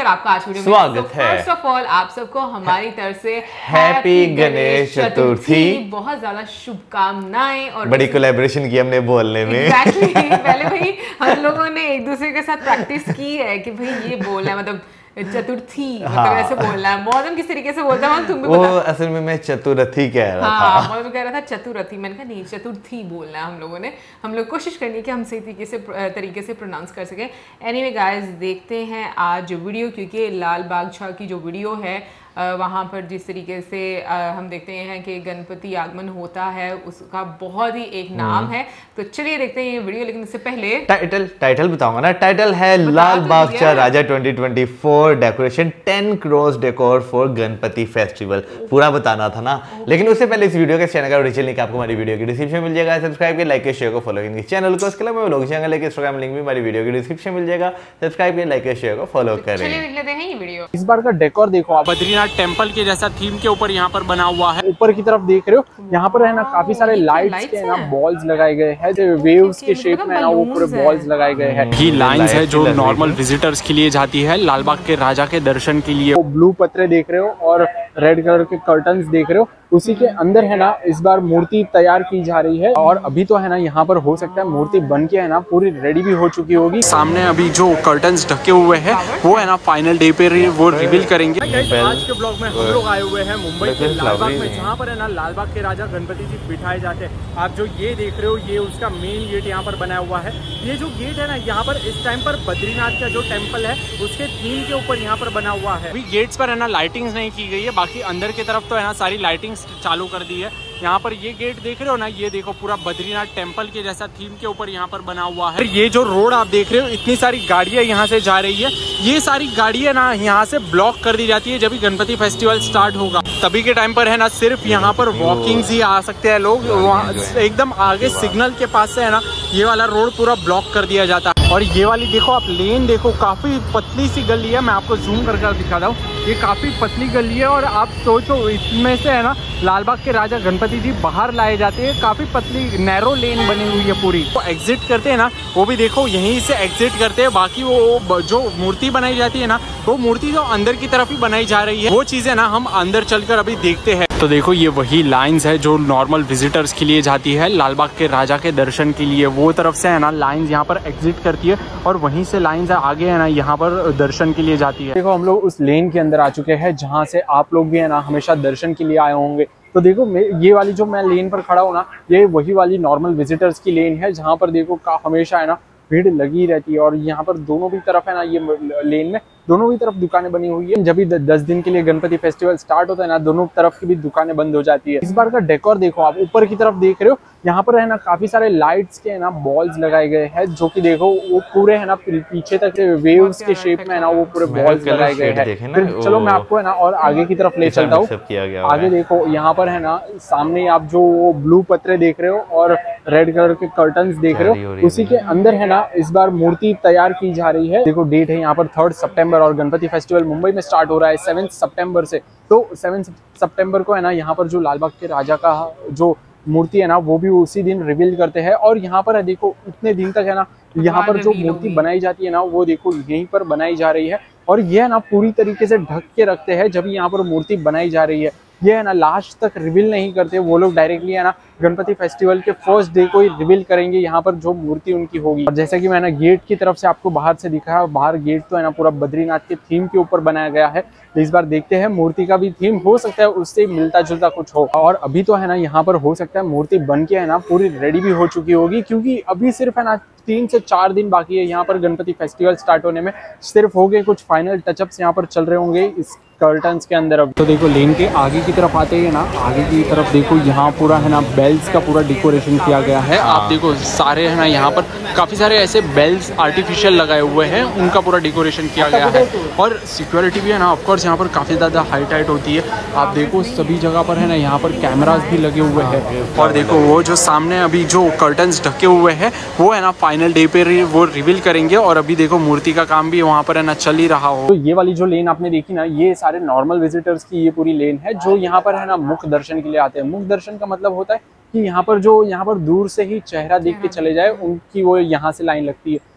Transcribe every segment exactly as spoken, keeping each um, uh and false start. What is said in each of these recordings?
और आपका आज वीडियो में स्वागत है। फर्स्ट ऑफ ऑल आप सबको हमारी तरफ से हैप्पी गणेश चतुर्थी, बहुत ज्यादा शुभकामनाएं। और बड़ी कोलैबोरेशन की हमने बोलने में। Exactly, पहले भाई हम लोगों ने एक दूसरे के साथ प्रैक्टिस की है कि भाई ये बोलना है, मतलब चतुर्थी, मतलब हाँ। ऐसे बोलना है। मौसम किस तरीके से बोलता है तुम भी वो बता। असल में मैं चतुर्थी कह रहा हाँ, था। मौसम कह रहा था चतुर्थी, मैंने कहा नहीं चतुर्थी बोलना है हम लोगों ने। हम लोग कोशिश करनी है कि हम सही तरीके से तरीके से प्रोनाउंस कर सकें। एनीवे गाइस, देखते हैं आज वीडियो, क्योंकि लाल बादशाह की जो वीडियो है वहाँ पर जिस तरीके से हम देखते हैं कि गणपति आगमन होता है, उसका बहुत ही एक नाम है। तो चलिए देखते हैं ये वीडियो, लेकिन इससे पहले टाइटल टाइटल बताऊंगा ना। टाइटल है लाल बादशाह राजा twenty twenty four decoration ten crores decor for Ganpati festival. पूरा बताना था ना, लेकिन उससे पहले इस वीडियो के चैनल का ओरिजिनल लिंक आपको हमारी वीडियो की डिस्क्रिप्शन मिल जाएगा। सब्सक्राइब कर, लाइक कर, शेयर को फॉलो करेंगे चैनल को। उसके अलावा मैं लोग चैनल लेके इंस्टाग्राम लिंक भी हमारी वीडियो की डिस्क्रिप्शन मिल जाएगा। सब्सक्राइब कर, लाइक कर, शेयर को फॉलो करें। चलिए देख लेते हैं ये वीडियो। इस बार का डेकोर देखो आप, बद्रीनाथ टेम्पल के जैसा थीम के ऊपर यहाँ पर बना हुआ है। ऊपर की तरफ देख रहे हो, यहाँ पर है ना काफी सारे लाइट्स के ना बॉल्स लगाए गए हैं, वेव्स के शेप में ना वो पूरे बॉल्स लगाए गए हैं। ये लाइंस है जो नॉर्मल विजिटर्स के लिए जाती है लाल बाग के राजा के दर्शन के लिए। वो ब्लू पत्रे देख रहे हो और रेड कलर के कर्टन्स देख रहे हो, उसी के अंदर है ना इस बार मूर्ति तैयार की जा रही है। और अभी तो है ना यहाँ पर हो सकता है मूर्ति बन के है ना पूरी रेडी भी हो चुकी होगी। सामने अभी जो कर्टन्स ढके हुए हैं वो है ना फाइनल डे पे वो रिवील करेंगे। आज के ब्लॉग में हम लोग आए हुए हैं मुंबई के लाल बाग में, जहाँ पर है ना लाल बाग के राजा गणपति जी बिठाए जाते हैं। आप जो ये देख रहे हो ये उसका मेन गेट यहाँ पर बना हुआ है। ये जो गेट है ना यहाँ पर इस टाइम पर बद्रीनाथ का जो टेम्पल है उसके थीम के ऊपर यहाँ पर बना हुआ है। अभी गेट्स पर है ना लाइटिंग्स नहीं की गई है, बाकी अंदर की तरफ तो है ना सारी लाइटिंग्स चालू कर दी है। यहाँ पर ये गेट देख रहे हो ना, ये देखो पूरा बद्रीनाथ टेम्पल के जैसा थीम के ऊपर यहाँ पर बना हुआ है। ये जो रोड आप देख रहे हो, इतनी सारी गाड़ियां यहाँ से जा रही है। ये सारी गाड़ियां ना यहाँ से ब्लॉक कर दी जाती है जब भी गणपति फेस्टिवल स्टार्ट होगा। तभी के टाइम पर है ना सिर्फ यहाँ पर वॉकिंग्स ही आ सकते हैं लोग। वहाँ एकदम आगे सिग्नल के पास से है ना ये वाला रोड पूरा ब्लॉक कर दिया जाता है। और ये वाली देखो आप लेन देखो, काफी पतली सी गली है। मैं आपको जूम करके दिखाता हूँ, ये काफी पतली गली है। और आप सोचो इसमें से है ना लाल बाग के राजा गणपति जी बाहर लाए जाते हैं। काफी पतली नैरो लेन बनी हुई है पूरी। वो तो एग्जिट करते हैं ना, वो भी देखो यहीं से एग्जिट करते हैं। बाकी वो जो मूर्ति बनाई जाती है ना, वो मूर्ति जो अंदर की तरफ ही बनाई जा रही है, वो चीजें ना हम अंदर चलकर अभी देखते हैं। तो देखो ये वही लाइंस है जो नॉर्मल विजिटर्स के लिए जाती है लाल बाग के राजा के दर्शन के लिए। वो तरफ से है ना लाइंस यहाँ पर एग्जिट करती है और वहीं से लाइंस आगे है ना यहाँ पर दर्शन के लिए जाती है। देखो हम लोग उस लेन के अंदर आ चुके हैं जहाँ से आप लोग भी है ना हमेशा दर्शन के लिए आए होंगे। तो देखो ये वाली जो मैं लेन पर खड़ा हूँ ना, ये वही वाली नॉर्मल विजिटर्स की लेन है जहाँ पर देखो हमेशा है ना भीड़ लगी रहती है। और यहाँ पर दोनों भी तरफ है ना ये लेन में दोनों भी तरफ दुकानें बनी हुई है। जब भी दस दिन के लिए गणपति फेस्टिवल स्टार्ट होता है ना, दोनों तरफ की भी दुकानें बंद हो जाती है। इस बार का डेकोर देखो आप, ऊपर की तरफ देख रहे हो, यहाँ पर है ना काफी सारे लाइट्स के ना बॉल्स लगाए गए हैं, जो कि देखो वो पूरे है ना पीछे तक वेव्स के शेप में है ना वो पूरे बॉल्स लगाए गए हैं। फिर चलो मैं आपको है ना और आगे की तरफ ले चलता हूँ। आगे देखो यहाँ पर है ना सामने आप जो ब्लू पत्रे देख रहे हो और रेड कलर के कर्टन्स देख रहे हो, उसी के अंदर है ना इस बार मूर्ति तैयार की जा रही है। देखो डेट है यहाँ पर थर्ड सितंबर और गणपति फेस्टिवल मुंबई में स्टार्ट हो रहा है सेवेंथ सितंबर से। तो सेवेंथ सितंबर को है ना यहाँ पर जो लाल बाग के राजा का जो मूर्ति है ना वो भी उसी दिन रिवील करते हैं। और यहाँ पर है देखो इतने दिन तक है ना यहाँ पर जो मूर्ति बनाई जाती है ना वो देखो यहीं पर बनाई जा रही है। और ये है ना पूरी तरीके से ढक के रखते हैं जब यहाँ पर मूर्ति बनाई जा रही है। ये है ना लास्ट तक रिवील नहीं करते वो लोग, डायरेक्टली है ना गणपति फेस्टिवल के फर्स्ट डे को ही रिवील करेंगे यहाँ पर जो मूर्ति उनकी होगी। और जैसा कि मैंने गेट की तरफ से आपको बाहर से दिखाया, बाहर गेट तो है ना पूरा बद्रीनाथ के थीम के ऊपर बनाया गया है। तो इस बार देखते हैं मूर्ति का भी थीम हो सकता है उससे मिलता जुलता कुछ हो। और अभी तो है ना यहाँ पर हो सकता है मूर्ति बन के है ना पूरी रेडी भी हो चुकी होगी, क्योंकि अभी सिर्फ है ना तीन से चार दिन बाकी है यहाँ पर गणपति फेस्टिवल स्टार्ट होने में। सिर्फ हो गए कुछ फाइनल टचअप्स यहाँ पर चल रहे होंगे इस कर्टन्स के अंदर। अब तो देखो लेन के आगे की तरफ आते हैं ना, आगे की तरफ देखो यहाँ पूरा है ना बेल्स का पूरा डेकोरेशन किया गया है। आप देखो सारे है ना यहाँ पर काफी सारे ऐसे बेल्स आर्टिफिशियल लगाए हुए हैं, उनका पूरा डेकोरेशन किया गया है। और सिक्योरिटी भी है ना ऑफकोर्स यहाँ पर काफी ज्यादा हाई टाइट होती है। आप देखो सभी जगह पर है ना यहाँ पर कैमरास भी लगे हुए हैं। और देखो वो जो सामने अभी जो कर्टन्स ढके हुए हैं वो है ना फाइनल डे पे वो रिवील करेंगे। और अभी देखो मूर्ति का काम भी वहाँ पर है ना चल ही रहा हो। तो ये वाली जो लेन आपने देखी ना, ये सारे नॉर्मल विजिटर्स की ये पूरी लेन है जो यहाँ पर है ना मुख्य दर्शन के लिए आते हैं। मुख्य दर्शन का मतलब होता है कि यहाँ पर जो यहाँ पर दूर से ही चेहरा देख के चले जाए उनकी वो यहाँ से लाइन लगती है।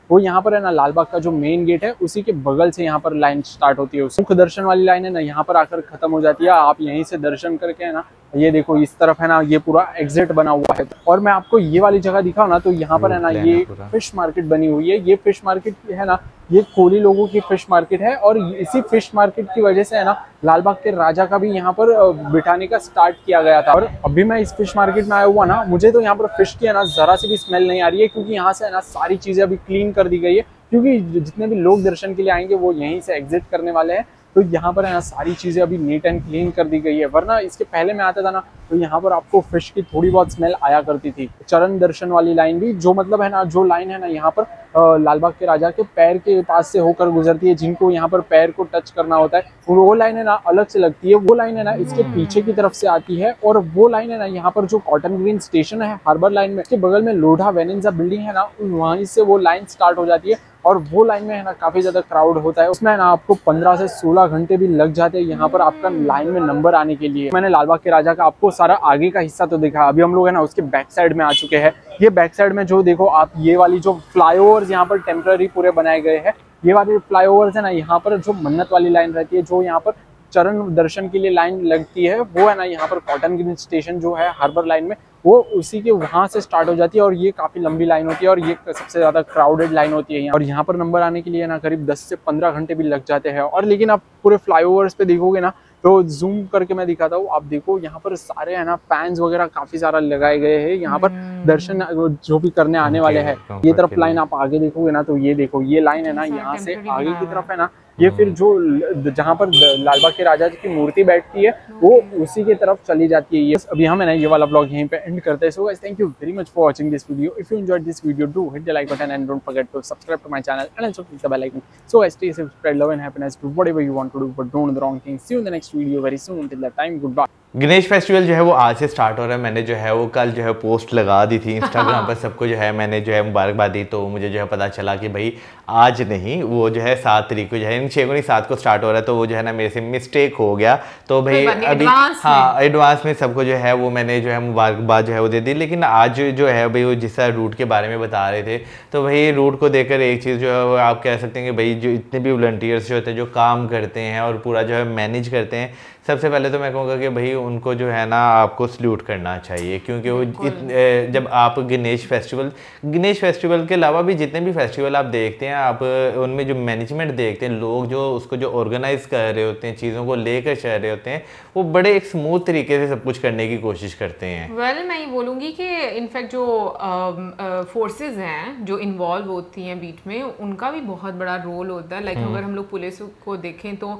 वो यहाँ पर है ना लाल बाग का जो मेन गेट है उसी के बगल से यहाँ पर लाइन स्टार्ट होती है। मुख्य दर्शन वाली लाइन है ना यहाँ पर आकर खत्म हो जाती है। आप यहीं से दर्शन करके है ना ये देखो इस तरफ है ना ये पूरा एग्जिट बना हुआ है। और मैं आपको ये वाली जगह दिखाऊं ना तो यहाँ पर है ना ये फिश मार्केट बनी हुई है। ये फिश मार्केट है ना ये कोली लोगों की फिश मार्केट है और इसी फिश मार्केट की वजह से है ना लाल बाग के राजा का भी यहाँ पर बिठाने का स्टार्ट किया गया था। और अभी मैं इस फिश मार्केट में आया हुआ ना, मुझे तो यहाँ पर फिश की है ना जरा सी भी स्मेल नहीं आ रही है, क्योंकि यहाँ से है ना सारी चीजें अभी क्लीन कर दी गई है। क्योंकि जितने भी लोग दर्शन के लिए आएंगे वो यहीं से एग्जिट करने वाले हैं, तो यहाँ पर है ना सारी चीजें अभी नीट एंड क्लीन कर दी गई है। वरना इसके पहले मैं आता था ना तो यहाँ पर आपको फिश की थोड़ी बहुत स्मेल आया करती थी। चरण दर्शन वाली लाइन भी जो मतलब है ना जो लाइन है ना यहाँ पर लाल बाग के राजा के पैर के पास से होकर गुजरती है, जिनको यहाँ पर पैर को टच करना होता है वो लाइन है ना अलग से लगती है। वो लाइन है ना इसके पीछे की तरफ से आती है और वो लाइन है ना यहाँ पर जो कॉटन ग्रीन स्टेशन है हार्बर लाइन में, उसके बगल में लोढ़ा वेनेंजा बिल्डिंग है ना वहीं से वो लाइन स्टार्ट हो जाती है। और वो लाइन में है ना काफी ज्यादा क्राउड होता है, उसमें है ना आपको पंद्रह से सोलह घंटे भी लग जाते हैं यहाँ पर आपका लाइन में नंबर आने के लिए। मैंने लाल बाग के राजा का आपको सारा आगे का हिस्सा तो देखा, अभी हम लोग है ना उसके बैक साइड में आ चुके हैं। ये बैक साइड में जो देखो आप ये वाली जो फ्लाईओवर्स यहाँ पर टेम्पररी पूरे बनाए गए हैं, ये वाले फ्लाईओवर्स है ना यहाँ पर जो मन्नत वाली लाइन रहती है, जो यहाँ पर चरण दर्शन के लिए लाइन लगती है, वो है ना यहाँ पर कॉटन ग्रीन स्टेशन जो है हार्बर लाइन में, वो उसी के वहां से स्टार्ट हो जाती है। और ये काफी लंबी लाइन होती है और ये सबसे ज्यादा क्राउडेड लाइन होती है यहाँ। और यहाँ पर नंबर आने के लिए ना करीब दस से पंद्रह घंटे भी लग जाते हैं। और लेकिन आप पूरे फ्लाईओवर्स पे देखोगे ना तो जूम करके मैं दिखाता हूँ, आप देखो यहाँ पर सारे है ना फैंस वगैरह काफी सारा लगाए गए हैं यहाँ पर दर्शन जो भी करने आने वाले हैं। ये तरफ लाइन आप आगे देखोगे ना तो ये देखो ये लाइन है ना यहाँ से आगे की तरफ है ना ये फिर जो जहाँ पर लाल बाग के राजा जी की मूर्ति बैठती है वो उसी की तरफ चली जाती है। ये अभी हम है ना ये वाला ब्लॉग यहीं पे एंड करते हैं। So guys thank you very much for watching this video. If you enjoyed this video do hit the like button and don't forget to subscribe to my channel and also click the bell icon. So guys stay safe, spread love and happiness, do whatever you want to do but don't do the wrong things. See you in the next video very soon, till that time good bye. Ganesh festival जो है वो आज से start हो रहा है। मैंने जो है वो कल जो है पोस्ट लगा दी थी इंस्टाग्राम पर, सबको जो है मैंने जो है मुबारकबाद दी। तो मुझे जो है पता चला कि भाई आज नहीं, वो जो है सात तारीख को जो है, इन छः को नहीं सात को स्टार्ट हो रहा है। तो वो जो है ना मेरे से मिस्टेक हो गया, तो भाई अभी हाँ एडवांस में सबको जो है वो मैंने जो है मुबारकबाद जो है वो दे दी। लेकिन आज जो है भाई वो जिस तरह रूट के बारे में बता रहे थे, तो भाई रूट को देखकर एक चीज़ जो है वो आप कह सकते हैं कि भाई जो इतने भी वॉलंटियर्स जो होते हैं जो काम करते हैं और पूरा जो है मैनेज करते हैं, सबसे पहले तो मैं कहूँगा कि भाई उनको जो है ना आपको सल्यूट करना चाहिए। क्योंकि वो इत, जब आप गणेश फेस्टिवल गणेश फेस्टिवल के अलावा भी जितने भी फेस्टिवल आप देखते हैं, आप उनमें जो मैनेजमेंट देखते हैं, लोग जो उसको जो ऑर्गेनाइज कर रहे होते हैं, चीज़ों को लेकर चल रहे होते हैं, वो बड़े एक स्मूथ तरीके से सब कुछ करने की कोशिश करते हैं। वेल well, मैं ये बोलूँगी कि इनफैक्ट जो फोर्सेस uh, uh, हैं जो इन्वॉल्व होती हैं बीच में, उनका भी बहुत बड़ा रोल होता है। लाइक like, अगर हम लोग पुलिस को देखें तो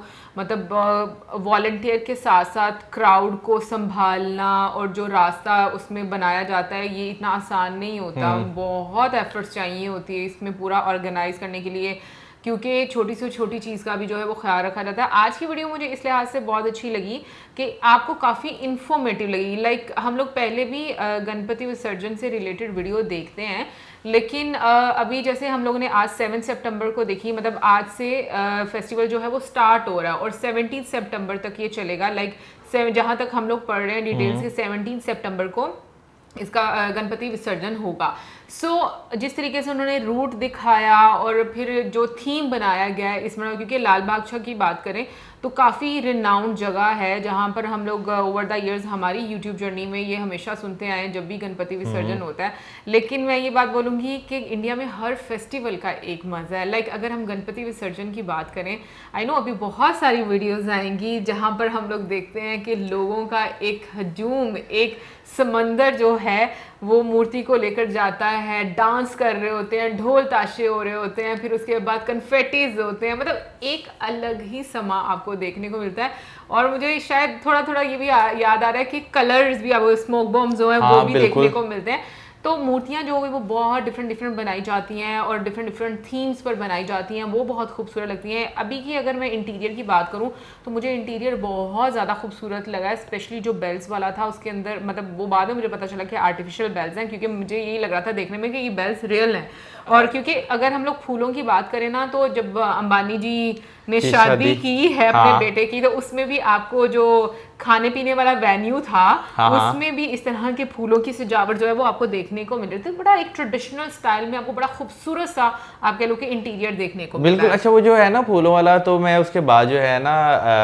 मतलब वॉलंटियर uh, के साथ साथ क्राउड को संभालना और जो रास्ता उसमें बनाया जाता है, ये इतना आसान नहीं होता। बहुत एफर्ट्स चाहिए होती है इसमें पूरा ऑर्गेनाइज करने के लिए, क्योंकि छोटी से छोटी चीज़ का भी जो है वो ख्याल रखा जाता है। आज की वीडियो मुझे इस लिहाज से बहुत अच्छी लगी कि आपको काफ़ी इन्फॉर्मेटिव लगी। लाइक हम लोग पहले भी गणपति विसर्जन से रिलेटेड वीडियो देखते हैं, लेकिन अभी जैसे हम लोगों ने आज सेवन सितंबर को देखी, मतलब आज से फेस्टिवल जो है वो स्टार्ट हो रहा है और सेवनटीन सितंबर तक ये चलेगा। लाइक जहाँ तक हम लोग पढ़ रहे हैं डिटेल्स के, सेवनटीन सितंबर को इसका गणपति विसर्जन होगा। सो so, जिस तरीके से उन्होंने रूट दिखाया और फिर जो थीम बनाया गया है इसमें, क्योंकि लाल बाग छा की बात करें तो काफ़ी रिनाउंड जगह है जहाँ पर हम लोग ओवर द इयर्स हमारी यूट्यूब जर्नी में ये हमेशा सुनते आए हैं जब भी गणपति विसर्जन होता है। लेकिन मैं ये बात बोलूँगी कि इंडिया में हर फेस्टिवल का एक मज़ा है। लाइक अगर हम गणपति विसर्जन की बात करें, आई नो अभी बहुत सारी वीडियोस आएंगी जहाँ पर हम लोग देखते हैं कि लोगों का एक हजूम, एक समंदर जो है वो मूर्ति को लेकर जाता है, डांस कर रहे होते हैं, ढोल ताशे हो रहे होते हैं, फिर उसके बाद कन्फेटीज होते हैं। मतलब एक अलग ही समा आपको देखने को मिलता है। और मुझे शायद थोड़ा थोड़ा ये भी याद आ रहा है कि कलर्स भी, अब स्मोक बॉम्ब्स जो है हाँ, वो भी देखने को मिलते हैं। तो मूर्तियाँ जो है वो बहुत डिफरेंट डिफरेंट बनाई जाती हैं और डिफरेंट डिफरेंट थीम्स पर बनाई जाती हैं, वो बहुत खूबसूरत लगती हैं। अभी की अगर मैं इंटीरियर की बात करूं तो मुझे इंटीरियर बहुत ज़्यादा खूबसूरत लगा है, स्पेशली जो बेल्स वाला था उसके अंदर। मतलब वो बाद में मुझे पता चला कि आर्टिफिशियल बेल्स हैं, क्योंकि मुझे यही लग रहा था देखने में कि ये बेल्स रियल हैं। और क्योंकि अगर हम लोग फूलों की बात करें ना, तो जब अंबानी जी ने शादी की है अपने बेटे की, तो उसमें भी आपको जो खाने पीने वाला वेन्यू था हाँ, उसमें भी इस तरह के फूलों की सजावट जो है वो आपको देखने को मिल रही थी। बड़ा एक ट्रेडिशनल स्टाइल में आपको बड़ा खूबसूरत सा आप कह लो कि इंटीरियर देखने को बिल्कुल। अच्छा, वो जो है ना फूलों वाला, तो मैं उसके बाद जो है ना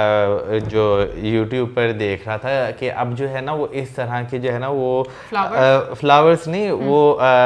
जो यूट्यूब पर देख रहा था कि अब जो है ना वो इस तरह के जो है ना वो फ्लावर्स नहीं, वो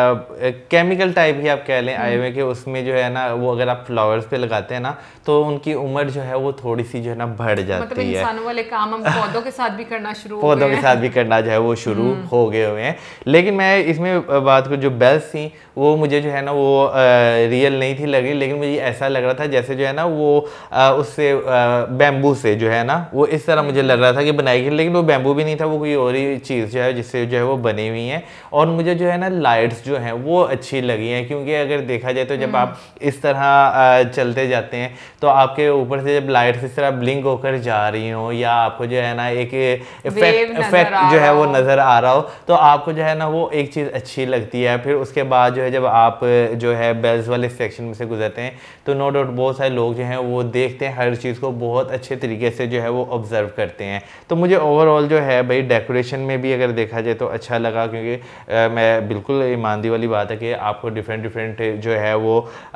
केमिकल टाइप ही आप कह लें आए हुए कि उसमें जो है ना वो अगर आप फ्लावर्स पे लगाते हैं ना तो उनकी उम्र जो है वो थोड़ी सी जो है ना बढ़ जाती मतलब है। इंसानों वाले काम हम पौधों के साथ भी करना शुरू हो पौधों के साथ भी करना जो है वो शुरू हो गए हुए हैं। लेकिन मैं इसमें बात करूँ, जो बेल्स थी वो मुझे जो है ना वो आ, रियल नहीं थी लग रही, लेकिन मुझे ऐसा लग रहा था जैसे जो है ना वो आ, उससे बैम्बू से जो है ना वो इस तरह मुझे लग रहा था कि बनाई गई, लेकिन वो बैम्बू भी नहीं था, वो कोई और ही चीज़ जो है जिससे जो है वो बनी हुई है। और मुझे जो है ना लाइट्स जो हैं वो अच्छी लगी हैं, क्योंकि अगर देखा जाए तो जब आप इस तरह चलते जाते हैं तो आपके ऊपर से जब लाइट्स इस तरह ब्लिंक होकर जा रही हो या आपको जो है ना एक इफेक्ट इफेक्ट जो है वो नज़र आ रहा हो तो आपको जो है ना वो एक चीज़ अच्छी लगती है। फिर उसके बाद जो है जब आप जो है बेल्स वाले सेक्शन में से गुजरते हैं तो नो डाउट बहुत सारे लोग जो हैं वो देखते हैं हर चीज़ को, बहुत अच्छे तरीके से जो है वो ऑब्जर्व करते हैं। तो मुझे ओवरऑल जो है भाई डेकोरेशन में भी अगर देखा जाए तो अच्छा लगा, क्योंकि आ, मैं बिल्कुल ईमानदारी वाली बात है कि आपको डिफरेंट डिफरेंट जो है वो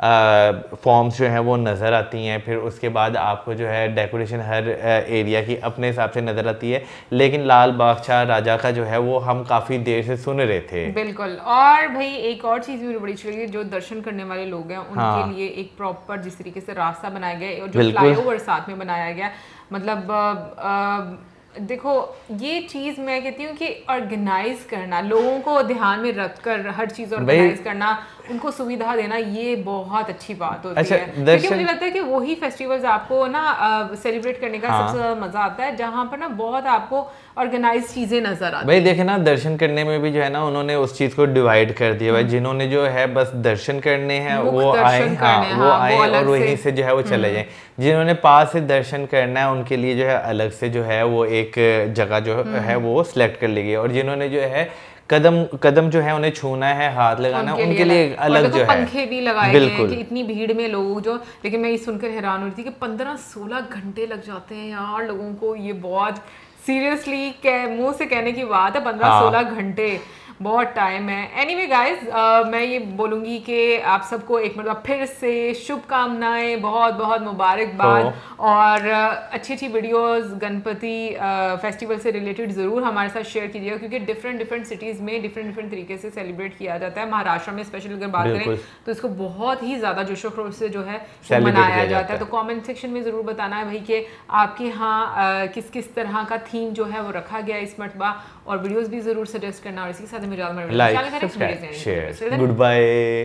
फॉर्म्स जो हैं वो नज़र आती हैं। फिर उसके बाद आपको जो है डेकोरेशन हर एरिया की अपने हिसाब से नज़र आती है। लेकिन लाल बादशाह राजा का जो है वो हम काफ़ी देर से सुन रहे थे। बिल्कुल। और भाई एक और चीज़ मुझे बड़ी अच्छी लगी, जो दर्शन करने वाले लोग हैं उनके हाँ। लिए एक प्रॉपर जिस तरीके से रास्ता बनाया गया और जो फ्लाईओवर साथ में बनाया गया, मतलब आ, आ, देखो ये चीज़ मैं कहती हूँ कि ऑर्गेनाइज करना, लोगों को ध्यान में रखकर हर चीज़ ऑर्गेनाइज करना, उनको सुविधा देना, ये बहुत अच्छी बात होती अच्छा, है। क्योंकि मुझे लगता है कि वही फेस्टिवल्स आपको ना सेलिब्रेट करने का हाँ। सबसे ज़्यादा मज़ा आता है जहाँ पर ना बहुत आपको ऑर्गेनाइज चीज़ें नजर आती भाई देखे ना दर्शन करने में भी जो है ना उन्होंने उस चीज़ को डिवाइड कर दिया भाई, जिन्होंने जो है बस दर्शन करने हैं वो आए हाँ वो आए और वहीं से जो है वो चले जाएं, जिन्होंने पास से दर्शन करना है उनके लिए जो है अलग से जो है वो एक जगह जो है वो सिलेक्ट कर ली गई, और जिन्होंने जो है कदम कदम जो है उन्हें छूना है, हाथ लगाना है, उनके लिए अलग जो है पंखे भी लगाए गए हैं कि इतनी भीड़ में लोग जो, लेकिन मैं ये सुनकर हैरान हो रही थी कि पंद्रह सोलह घंटे लग जाते हैं यार लोगों को, ये बहुत सीरियसली मुंह से कहने की बात है, पंद्रह सोलह घंटे बहुत टाइम है। एनीवे गाइस, मैं ये बोलूँगी कि आप सबको एक मतलब फिर से शुभकामनाएं, बहुत बहुत मुबारकबाद, और अच्छी अच्छी वीडियोस गणपति फेस्टिवल से रिलेटेड ज़रूर हमारे साथ शेयर कीजिएगा, क्योंकि डिफरेंट डिफरेंट सिटीज़ में डिफरेंट डिफरेंट तरीके से सेलिब्रेट किया जाता है। महाराष्ट्र में स्पेशल अगर बात करें तो इसको बहुत ही ज़्यादा जोशो खरोश से जो है मनाया जाता है। तो कॉमेंट सेक्शन में ज़रूर बताना है भाई कि आपके यहाँ किस किस तरह का थीम जो है वो रखा गया इस मरतबा, और वीडियोस भी ज़रूर सजेस्ट करना, और इसी के साथ like subscribe share. Good bye.